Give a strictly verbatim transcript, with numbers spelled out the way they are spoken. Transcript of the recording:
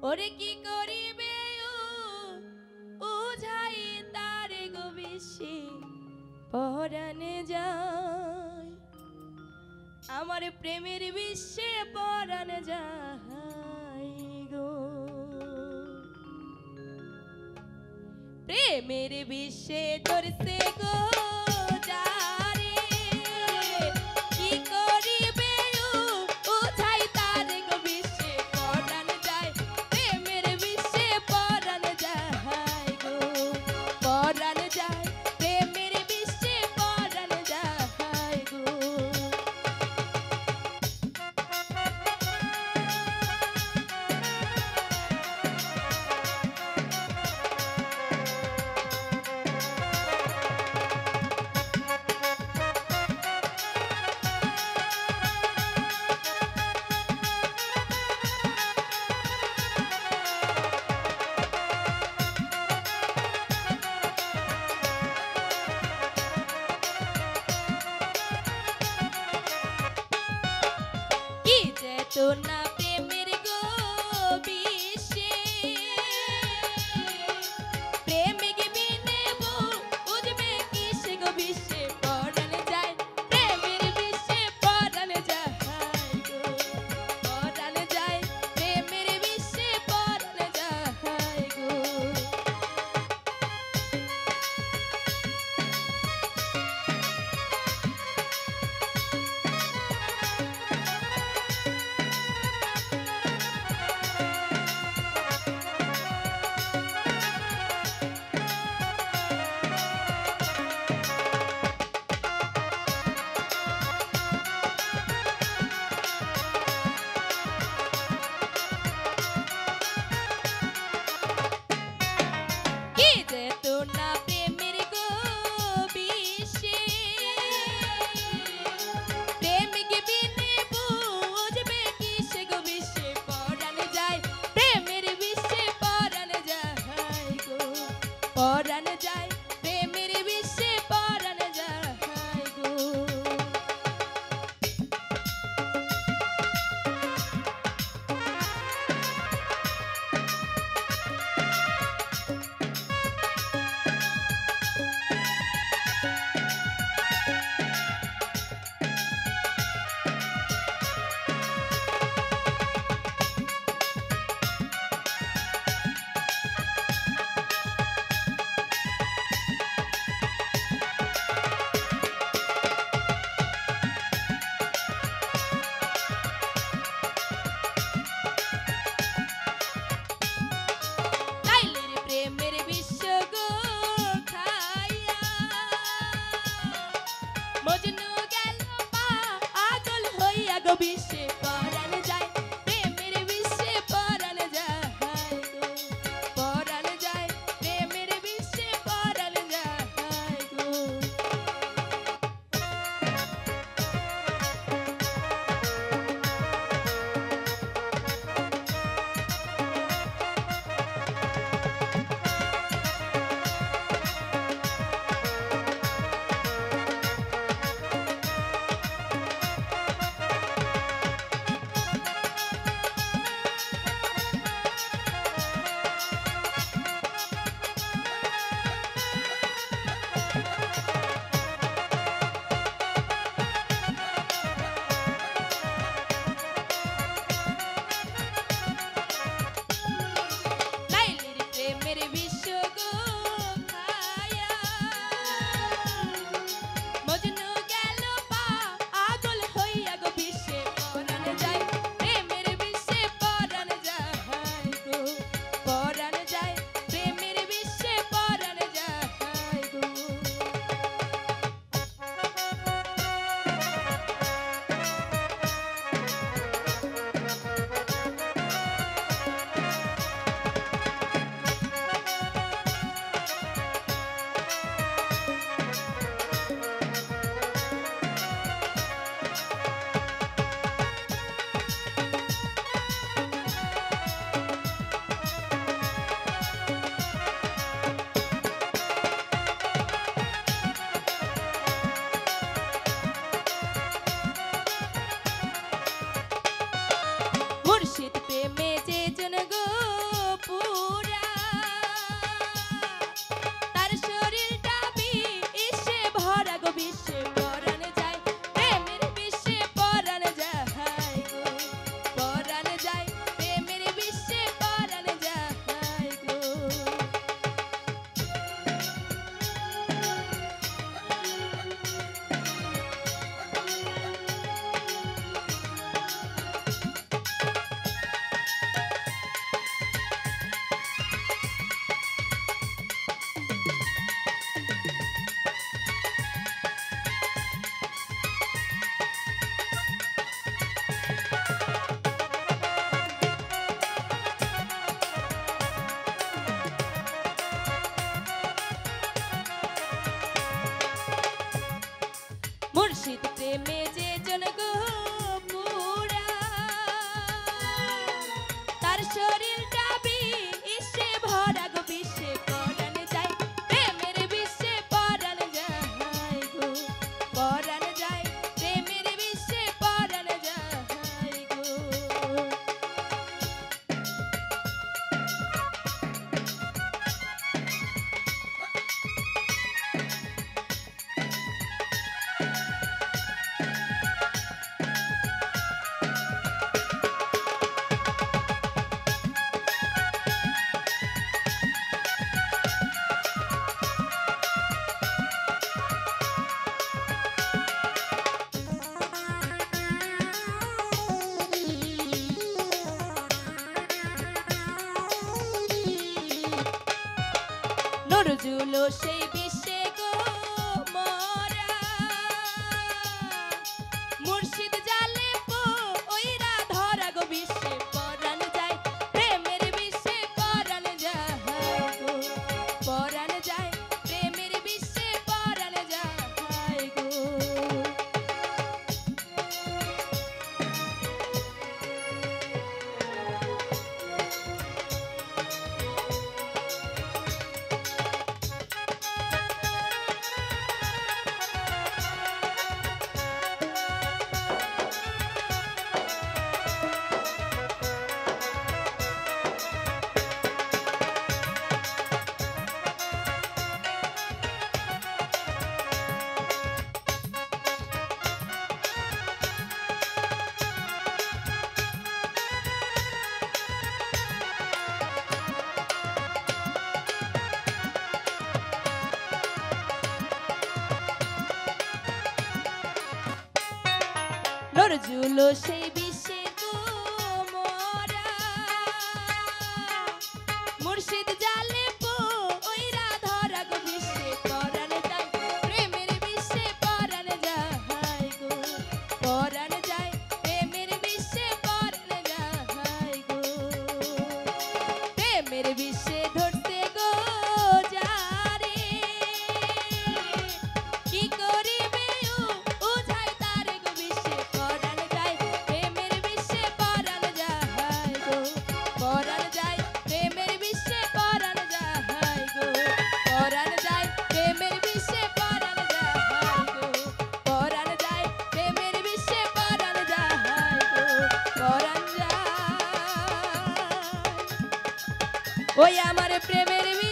ওরে কি করিবে উঝাই তারে গো বেশি পরানে যায় আমার প্রেমের বিশ্বে পরানে যায় গো প্রেমের বিশ্বে ধরছে গো যারে কি করিবে উঝাই তারে গো বিশ্বে পরানে যায় প্রেমের বিশ্বে পরানে যায় গো পরানে যায় প্রেমের বিশ্বে পরানে যায় গো তো না প্রেমের গো বিশ্বে প্রেমিক বিনে বুঝবে কিসে গো বিশ্বে পরানে যায় প্রেমের বিশ্বে পরানে যায় গো পরানে যায় প্রেমের বিশ্বে পরানে যায় গো নজরুলও সেই বিশ্বে গো মোরা মুর্শিদ জালে পইরা ধরা গো বিশ্বে পরাণ যায় প্রেমের বিশ্বে পরাণ যায় গো পরাণ যায় প্রেমের বিশ্বে পরাণ যায় গো নজরুলও সেই বিশ্বে গো মোরা মুর্শিদ জালে পইরা ধরা গো বিশ্বে পরাণ যায় প্রেমের বিশ্বে পরাণ যায় গো পরাণ যায় প্রেমের বিশ্বে পরাণ যায় গো প্রেমের বিশ্বে ধরতে গো যারে কি করিবে উঝাই তারে গো বিশ্বে পরাণ যায় প্রেমের বিশ্বে পরাণ যায় গো পরাণ যায় প্রেমের বিশ্বে পরাণ যায় গো পরাণ যায় প্রেমের বিশ্বে পরাণ যায় গো পরাণ যায় প্রেমের বিশ্বে পরাণ যায় গো পরাণ যায় ওই আমার প্রেমের